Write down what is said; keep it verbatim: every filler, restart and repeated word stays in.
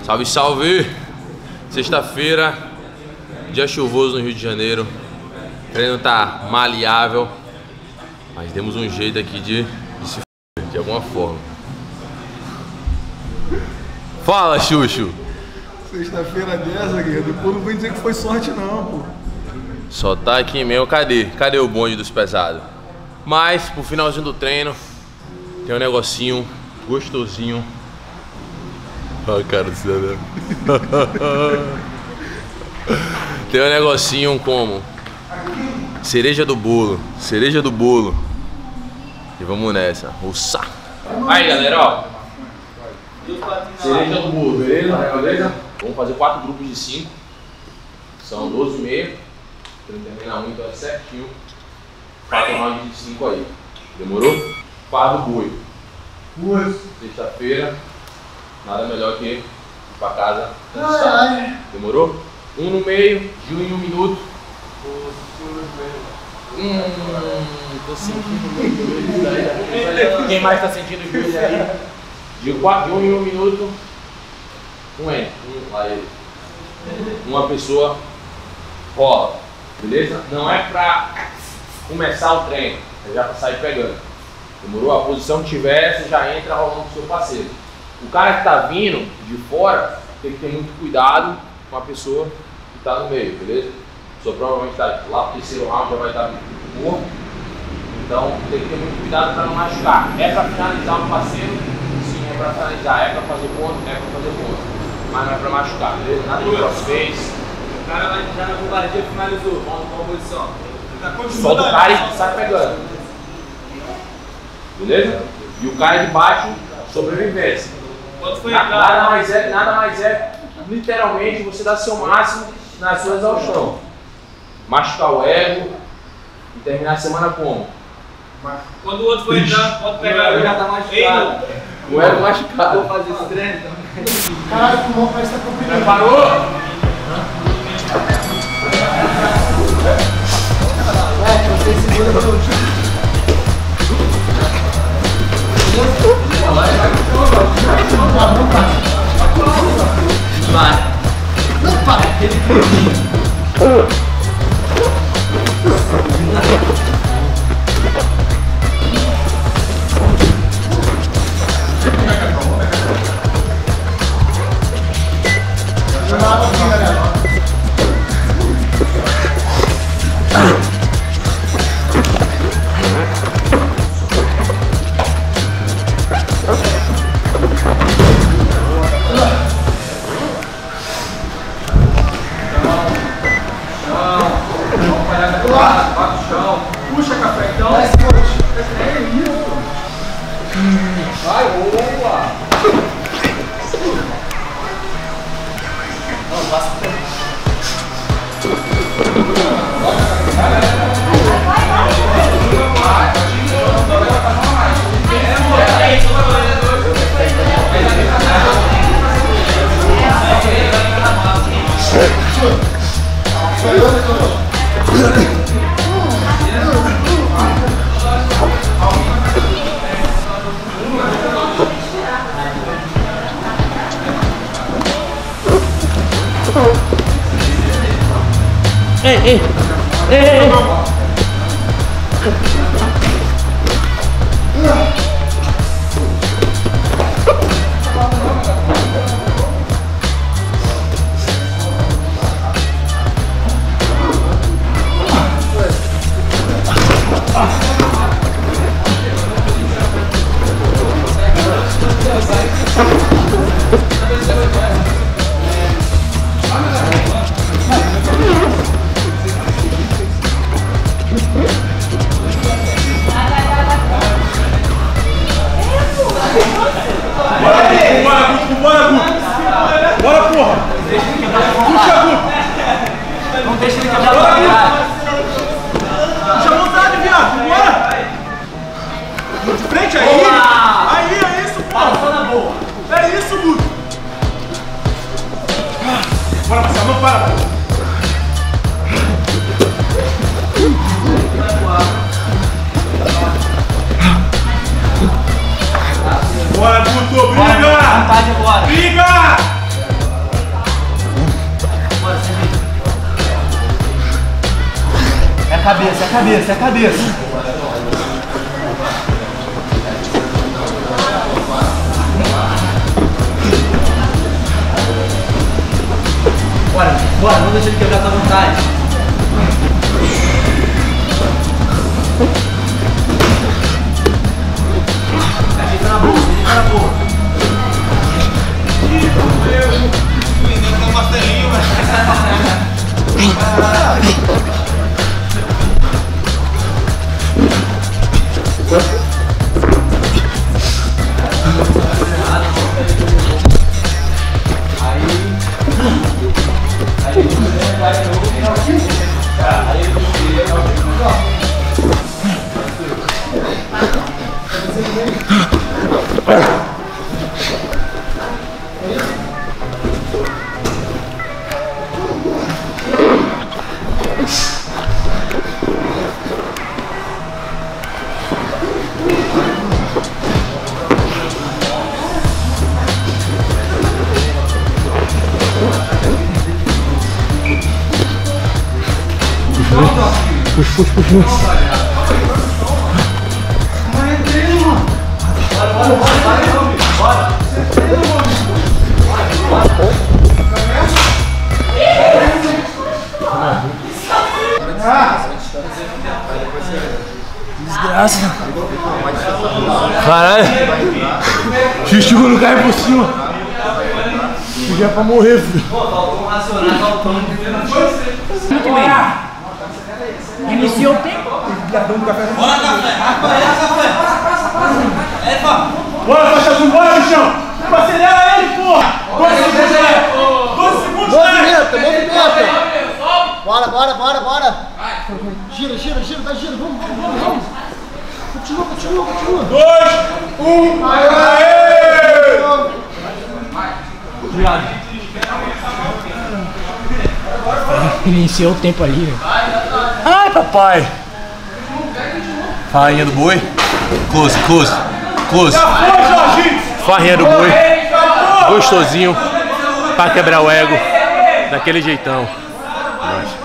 Salve, salve! Sexta-feira, dia chuvoso no Rio de Janeiro. O treino tá maleável, mas demos um jeito aqui de, de se f***, de alguma forma. Fala, Xuxo! Sexta-feira dessa, guerreiro, depois não vem dizer que foi sorte não, pô. Só tá aqui mesmo, cadê? Cadê o bonde dos pesados? Mas, pro finalzinho do treino, tem um negocinho gostosinho. Olha a cara do cidadão. Tem um negocinho como cereja do bolo, cereja do bolo. E vamos nessa, uça. Aí, galera, ó. Cereja do bolo, beleza? Beleza? Vamos fazer quatro grupos de cinco. São doze e meio. Termina um, então é certinho. quatro rounds de cinco aí. Demorou? Quadro boi. Sexta-feira. Nada melhor que ir pra casa cansado. Demorou? Um no meio, de um em um minuto. Hum, tô sentindo muito. Quem mais tá sentindo o joelho aí? De, quatro, de um em um minuto. Um N. Um, lá ele. Uma pessoa rola. Beleza? Não é pra começar o treino, é já pra sair pegando. Demorou? A posição que tiver, você já entra rolando com o seu parceiro. O cara que tá vindo de fora tem que ter muito cuidado com a pessoa que tá no meio, beleza? A pessoa provavelmente tá lá pro terceiro round, já vai estar morto. Então tem que ter muito cuidado para não machucar. É para finalizar o parceiro? Sim, é para finalizar. É para fazer ponto? É para fazer ponto. Mas não é para machucar, beleza? Nada de crossface. O cara vai já na covardia finalizou. Vamos com a posição. Solta o cara e sai pegando. Beleza? E o cara de baixo, sobrevivência. Quanto foi nada, nada mais é, nada mais é, literalmente, você dá seu máximo na sua exaustão. Machucar o ego e terminar a semana como? Quando o outro for entrar, pode pegar. O ego já tá machucado. O ego machucado. Vou fazer esse treino também. Caralho, o pulmão parece que tá comprimido. Preparou? É, você segura meu time. Vai. Não para. Puxa, café, então. É isso. Vai, boa. Não, passa por aí. Ei, ei, ei, ei. Não deixa ele quebrar a cara. Puxa a vontade, viado, bora! De frente aí! Boa! Aí, é isso, pô! Passou na boa. É isso, Guto! Bora, Marcelo, não para! Bora, Guto, briga! Vontade agora. Briga! cabeça, é a cabeça, é a cabeça. Bora, bora, não deixa ele quebrar tua vontade. Ajeita na boca, ajeita na boca. Ainda tá um martelinho, velho. Puxa, puxa, puxa. Bora, bora, bora, bora, Desgraça. Caralho. Xixi não cai por cima. Já é pra morrer, filho. Pô, faltou um racional, faltou um. Muito bem. Iniciou o tempo. Bora, café! Bora, café! É, pá! Bora, faixa azul, bora, bichão! Acelera ele, porra! doze segundos, né? doze segundos, né? Movimenta, movimenta! Bora, bora, bora, bora! Gira, gira, gira, tá gira, vamos, vamos, vamos, vamos! Continua, continua, continua! dois, um, aê! Obrigado. Iniciou o tempo ali, velho. Ai, papai! Farinha do boi. Close, close, close. Farinha do boi. Gostosinho. Pra quebrar o ego. Daquele jeitão.